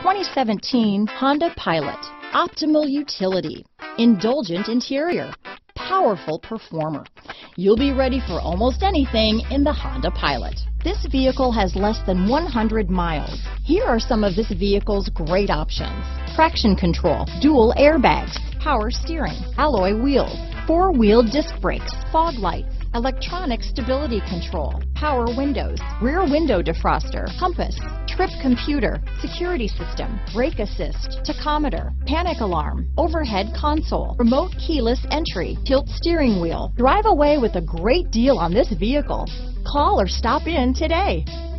2017 Honda Pilot. Optimal utility, indulgent interior, powerful performer. You'll be ready for almost anything in the Honda Pilot. This vehicle has less than 100 miles. Here are some of this vehicle's great options: traction control, dual airbags, power steering, alloy wheels, four-wheel disc brakes, fog lights, electronic stability control, power windows, rear window defroster, compass, trip computer, security system, brake assist, tachometer, panic alarm, overhead console, remote keyless entry, tilt steering wheel. Drive away with a great deal on this vehicle. Call or stop in today.